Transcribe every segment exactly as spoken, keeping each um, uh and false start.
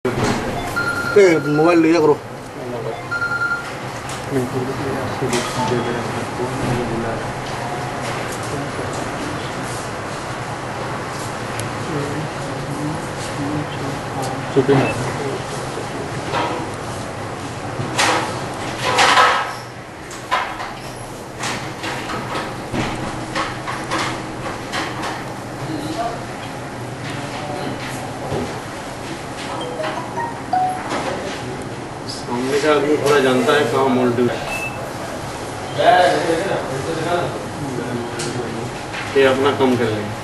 Mobile लिया करो। सामने का आदमी थोड़ा जानता है कहाँ मोल ड्यू ये अपना कम कर लेंगे।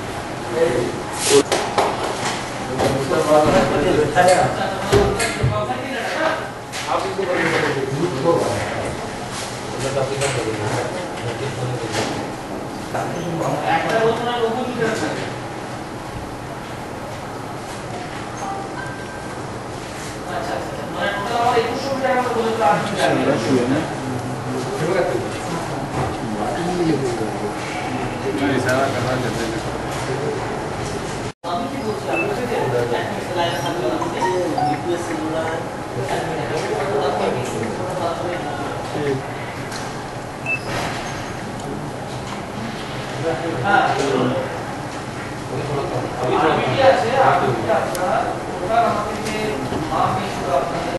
हाँ